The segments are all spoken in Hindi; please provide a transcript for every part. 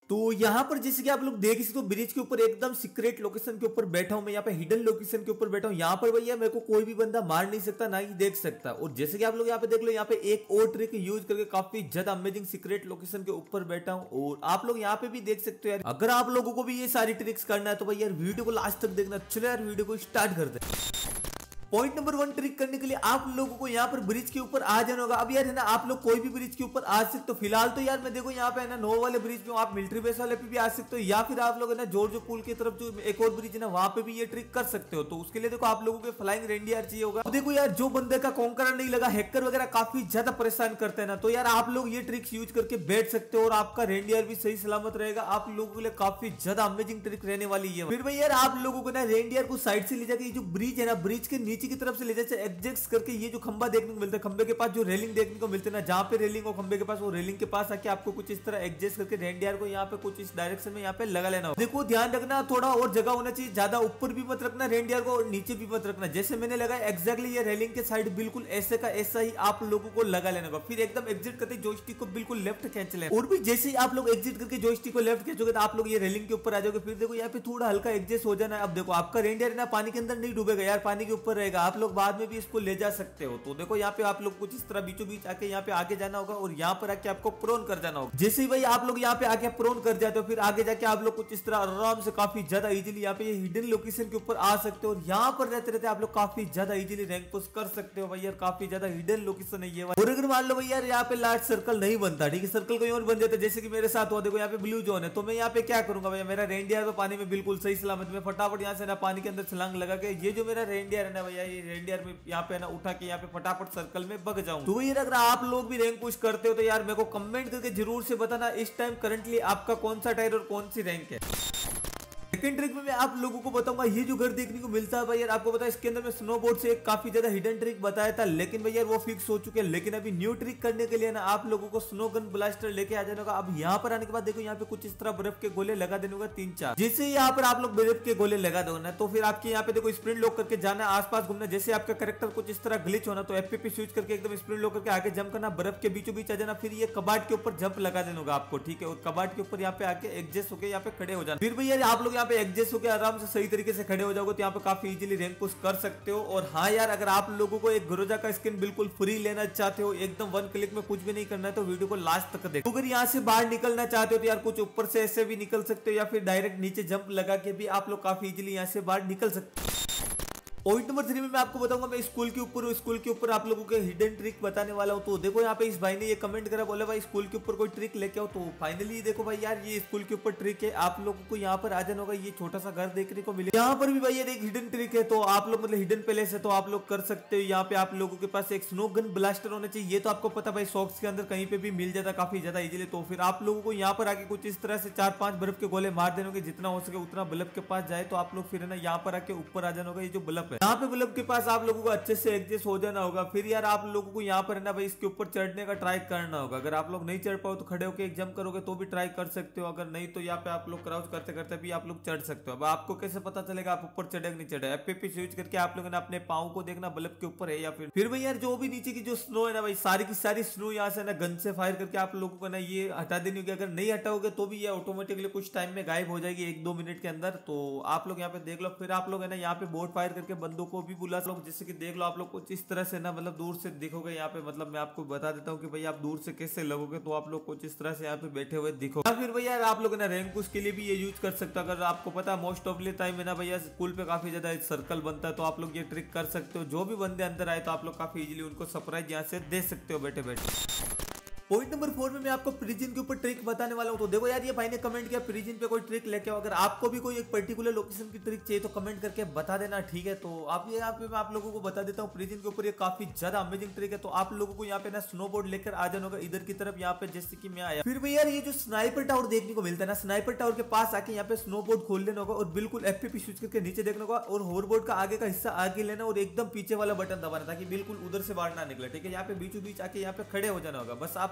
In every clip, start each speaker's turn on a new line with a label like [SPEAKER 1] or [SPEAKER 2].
[SPEAKER 1] तो यहाँ पर जैसे कि आप लोग देख सकते हो ब्रिज के ऊपर एकदम सीक्रेट लोकेशन के ऊपर बैठा हूं मैं, यहाँ पे हिडन लोकेशन के ऊपर बैठा हूं। यहाँ पर भैया मेरे को कोई भी बंदा मार नहीं सकता ना ही देख सकता। और जैसे कि आप लोग यहाँ पे देख लो, यहाँ पे एक और ट्रिक यूज करके काफी ज्यादा अमेजिंग सीक्रेट लोकेशन के ऊपर बैठा हूं। और आप लोग यहाँ पे भी देख सकते हो यार, अगर आप लोगों को भी ये सारी ट्रिक्स करना है तो भाई यार वीडियो को लास्ट तक देखना। चलो यार वीडियो को स्टार्ट करते हैं। पॉइंट नंबर 1 ट्रिक करने के लिए आप लोगों को यहाँ पर ब्रिज के ऊपर आ जाना होगा। अब यार है ना, आप लोग कोई भी ब्रिज के ऊपर आ सकते हो। फिलहाल तो यार मैं देखो यहाँ पे है ना नो वाले ब्रिज पे, आप मिलिट्री बेस वाले पे भी आ सकते हो, या फिर आप लोग है ना जॉर्जो पुल की तरफ जो एक और ब्रिज है ना वहां पे भी ये ट्रिक कर सकते हो। तो उसके लिए देखो आप लोगों को फ्लाइंग रेंडियर चाहिए होगा। तो देखो यार, जो बंदे का कॉन्करर नहीं लगा, हैकर वगैरह काफी ज्यादा परेशान करते हैं ना, तो यार आप लोग ये ट्रिक्स यूज करके बैठ सकते हो और आपका रेंडियर भी सही सलामत रहेगा। आप लोगों के लिए काफी ज्यादा अमेजिंग ट्रिक रहने वाली है। फिर भाई यार आप लोगों को ना रेंडियर को साइड से ले जाकर जो ब्रिज है ना, ब्रिज के नीचे की तरफ से ले जाए एग्जैक्ट करके, ये जो खंबा देखने को मिलता है, खंबे के पास जो रेलिंग देखने को मिलती है ना, जहां पे रेलिंग हो खंबे के पास, वो रेलिंग के पास आके आपको कुछ इस तरह एडजस्ट करके रेंडियर को यहाँ पे कुछ इस डायरेक्शन में यहाँ पे लगा लेना हो। देखो ध्यान रखना, थोड़ा और जगह होना चाहिए, ज्यादा ऊपर भी मत रखना रेंडियर को और नीचे भी मत रखना। जैसे मैंने लगाया एग्जैक्टली ये रेलिंग के साइड बिल्कुल ऐसे का ऐसा ही आप लोगों को लगा लेना होगा। फिर एकदम एग्जिट करते जोयस्टिक को बिल्कुल लेफ्ट खींच लेना। और भी जैसे ही आप लोग एग्जिट करके जोयस्टिक को लेफ्ट खींचोगे तो आप लोग ये रेलिंग के ऊपर आ जाओगे। फिर देखो यहाँ पे थोड़ा हल्का एडजस्ट हो जाना है। अब देखो आपका रेंडियर ना पानी के अंदर नहीं डूबेगा यार, पानी के ऊपर रहेगा। आप लोग बाद में भी इसको ले जा सकते हो। तो देखो यहाँ पे आप लोग कुछ इस तरह बीचों बीच आके यहाँ पे आगे जाना होगा और यहाँ पर आके आपको प्रोन कर जाना होगा। जैसे ही भाई आप लोग यहाँ पे आके प्रोन कर जाते हो, फिर आगे जाके आप लोग कुछ इस तरह आराम से काफी ज्यादा इजीली यहाँ पे हिडन लोकेशन के ऊपर आ सकते हो। और यहाँ पर रहते रहते आप लोग काफी ज्यादा इजीली रैंक पुश कर सकते हो। भाई यार काफी ज्यादा हिडन लोकेशन है ये। और अगर मान लो भाई यार यहाँ पे लार्ज सर्कल नहीं बनता, ठीक है, सर्कल कोई और बन जाता है, जैसे कि मेरे साथ हुआ, देखो यहाँ पे ब्लू जोन है, तो मैं यहाँ पे क्या करूंगा भैया, मेरा रेंडियर तो पानी में बिल्कुल सही सलामत में फटाफट यहाँ से ना पानी के अंदर छलांग लगा के ये जो मेरा रेंडियर है ना भैया, ये रेंडियर में यहाँ पे ना उठा के यहाँ पे फटाफट सर्कल में बग जाऊं। तो यार अगर आप लोग भी रैंक पुश करते हो तो यार मेरे को कमेंट करके जरूर से बताना इस टाइम करंटली आपका कौन सा टायर और कौन सी रैंक है। सेकंड ट्रिक में मैं आप लोगों को बताऊंगा, ये जो घर देखने को मिलता है भाई यार, आपको पता है इसके अंदर मैं स्नोबोर्ड से एक काफी ज्यादा हिडन ट्रिक बताया था, लेकिन भाई यार वो फिक्स हो चुके हैं। लेकिन अभी न्यू ट्रिक करने के लिए ना आप लोगों को स्नो गन ब्लास्टर लेके आ जाना होगा। अब यहाँ पर आने के बाद देखो यहाँ पे कुछ इस तरह बर्फ के गोले लगा देने होगा 3-4। जैसे यहाँ पर आप लोग बर्फ के गोले लगा दो ना, तो फिर आपके यहाँ पे देखो स्प्रिंट लॉक करके जाना, आसपास घूमना। जैसे आपका कैरेक्टर कुछ इस तरह ग्लिच होना तो एफपीपी स्विच करके एकदम स्प्रिंट लॉक करके आगे जंप करना, बर्फ के बीचों बीच आ जाना। फिर ये कबाट के ऊपर जंप लगा देना होगा आपको, ठीक है, और कबाट के ऊपर यहाँ पे आके एडजस्ट होकर यहाँ पे खड़े हो जाना। फिर भैया आप लोग यहाँ पे एडजस्ट होकर आराम से सही तरीके से खड़े हो जाओगे तो यहाँ पे काफी इजीली रैंक पुश कर सकते हो। और हाँ यार, अगर आप लोगों को एक ग्रोजा का स्किन बिल्कुल फ्री लेना चाहते हो, एकदम 1 क्लिक में कुछ भी नहीं करना है, तो वीडियो को लास्ट तक देखो। अगर यहाँ से बाहर निकलना चाहते हो तो यार कुछ ऊपर से ऐसे भी निकल सकते हो, या फिर डायरेक्ट नीचे जंप लगा के भी आप लोग काफी इजीली यहाँ से बाहर निकल सकते हो। पॉइंट नंबर 3 में मैं आपको बताऊंगा, मैं स्कूल के ऊपर हूँ, स्कूल के ऊपर आप लोगों के हिडन ट्रिक बताने वाला हूँ। तो देखो यहाँ पे इस भाई ने ये कमेंट करा, बोला भाई स्कूल के ऊपर कोई ट्रिक लेके आओ। तो फाइनली देखो भाई यार, ये स्कूल के ऊपर ट्रिक है। आप लोगों को यहाँ पर आ जाना होगा, ये छोटा सा घर देखने को मिले। यहाँ पर भी भाई यार एक हिडन ट्रिक है, तो आप लोग मतलब हिडन पैलेस है, तो आप लोग कर सकते हो। यहाँ पे आप लोगों के पास एक स्नो गन ब्लास्टर होना चाहिए, ये तो आपको पता भाई सॉक्स के अंदर कहीं पे भी मिल जाता काफी ज्यादा इजीली। तो फिर आप लोगों को यहाँ पर आके कुछ इस तरह से 4-5 बर्फ के गोले मार देने, जितना हो सके उतना बल्ब के पास जाए, तो आप लोग फिर ना यहाँ पर आके ऊपर आ जाना होगा। ये जो बल्ब है, यहाँ पे बल्ब के पास आप लोगों को अच्छे से एडजस्ट हो जाना होगा। फिर यार आप लोगों को यहाँ पर ना भाई इसके ऊपर चढ़ने का ट्राई करना होगा। अगर आप लोग नहीं चढ़ पाओ तो खड़े होकर एक जंप करोगे तो भी ट्राई कर सकते हो, अगर नहीं तो यहाँ पे आप लोग क्राउच करते करते भी आप लोग चढ़ सकते हो। अब आपको कैसे पता चलेगा आप ऊपर चढ़े नहीं चढ़े, एफपीपी स्विच करके आप लोगों ने अपने पाँव को देखना बल्ब के ऊपर है या फिर भाई यार जो भी नीचे की जो स्नो है ना भाई, सारी की सारी स्नो यहाँ से ना गन से फायर करके आप लोगों को ना ये हटा देनी होगी। अगर नहीं हटाओगे तो भी ये ऑटोमेटिकली कुछ टाइम में गायब हो जाएगी, 1-2 मिनट के अंदर। तो आप लोग यहाँ पे देख लो। फिर आप लोग है ना यहाँ पे बोट फायर करके बंदों को भी बुला लो, जैसे कि देख लो आप लोग कुछ इस तरह से ना मतलब दूर से दिखोगे यहाँ पे। मतलब मैं आपको बता देता हूँ कि भाई आप दूर से कैसे लगोगे, तो आप लोग कुछ इस तरह से यहाँ पे बैठे हुए दिखो। या फिर भैया आप लोग ना रैंक पुश के लिए भी ये यूज कर सकते हो। अगर आपको पता है मोस्ट ऑफ टाइम है ना भैया स्कूल पे काफी ज्यादा सर्कल बनता है, तो आप लोग ये ट्रिक कर सकते हो। जो भी बंदे अंदर आए तो आप लोग काफी इजीली उनको सरप्राइज यहाँ से दे सकते हो बैठे बैठे। पॉइंट नंबर 4 में मैं आपको प्रिजन के ऊपर ट्रिक बताने वाला हूं। तो देखो यार, ये भाई ने कमेंट किया प्रिजन पे कोई ट्रिक लेके आओ। अगर आपको भी कोई एक पर्टिकुलर लोकेशन की ट्रिक चाहिए तो कमेंट करके बता देना, ठीक है। तो आप ये यहाँ पे मैं आप लोगों को बता देता हूँ, प्रिजन के ऊपर ये काफी ज्यादा अमेजिंग ट्रिक है। तो आप लोगों को यहाँ पे ना स्नोबोर्ड लेकर आ जाना होगा इधर की तरफ, यहाँ पे जैसे कि मैं आया। फिर भी यार ये जो स्नाइपर टावर देखने को मिलता है ना, स्नाइपर टावर के पास आके यहाँ पे स्नोबोर्ड खोल लेना होगा और बिल्कुल एफपीपी स्विच करके नीचे देखना होगा और होवरबोर्ड का आगे का हिस्सा आगे लेना और एकदम पीछे वाला बटन दबाना ताकि बिल्कुल उधर से बाहर ना निकले, ठीक है। यहाँ पे बीचों बीच आके यहाँ पे खड़े हो जाना होगा। बस आप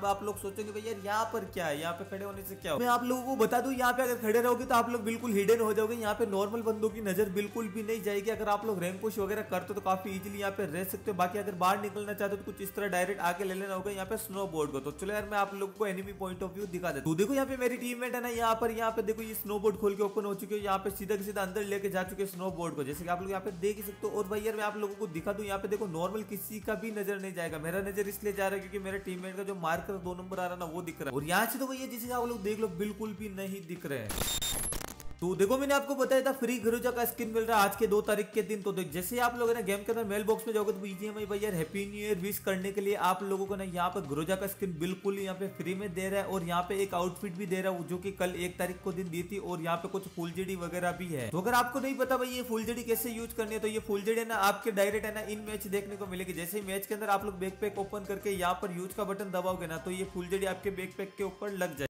[SPEAKER 1] अब आप लोग सोचेंगे भाई यार यहाँ पर क्या है, यहाँ पे खड़े होने से क्या हो। मैं आप लोगों को बता दूं यहाँ पे अगर खड़े रहोगे तो आप लोग बिल्कुल हिडन हो जाओगे, यहाँ पे नॉर्मल बंदों की नजर बिल्कुल भी नहीं जाएगी। अगर आप लोग रैंक पुश वगैरह करते हो तो काफी इजीली यहाँ पे रह सकते हो। बाकी अगर बाहर निकलना चाहते हो तो कुछ इस तरह डायरेक्ट आके ले लेना होगा यहाँ पे स्नो बोर्ड को। तो चलो यार मैं आप लोगों को एनिमी पॉइंट ऑफ व्यू दिखा देता हूं। देखो यहाँ पे मेरी टीममेट है ना, यहाँ पे देखो ये स्नो बोर्ड खोल के ओपन हो चुके हो, यहाँ पे सीधा सीधा अंदर लेके जा चुके स्नो बोर्ड को, जैसे कि आप लोग यहाँ पे देख ही सकते हो। और भाई यार मैं आप लोगों को दिखा दूं, यहाँ पे देखो नॉर्मल किसी का भी नजर नहीं जाएगा, मेरा नजर इसलिए जा रहा है क्योंकि मेरे टीममेट का जो मार्कर 2 नंबर आ रहा है ना वो दिख रहा है। और यहाँ से तो भैया जिसे आप लोग देख लो बिल्कुल भी नहीं दिख रहे हैं। तो देखो मैंने आपको बताया था फ्री ग्रोजा का स्किन मिल रहा है आज के 2 तारीख के दिन। तो जैसे आप लोग ना गेम के अंदर मेल बॉक्स में जाओगे तो बीजीएमआई भाई यार हैप्पी न्यू ईयर विश करने के लिए आप लोगों को ना यहाँ पे ग्रोजा का स्किन बिल्कुल यहाँ पे फ्री में दे रहा है। और यहाँ पे एक आउटफिट भी दे रहा है जो कि कल 1 तारीख को दिन दी थी। और यहाँ पे कुछ फुल जेडी वगैरह भी है। तो अगर आपको नहीं पता भाई ये फुल जेडी कैसे यूज करनी है, तो ये फुल जेडी है ना आपके डायरेक्ट है ना इन मैच देखने को मिलेगी। जैसे ही मैच के अंदर आप लोग बैकपैक ओपन करके यहाँ पर यूज का बटन दबाओगे ना तो ये फुल जेडी आपके बैकपैक के ऊपर लग जाए।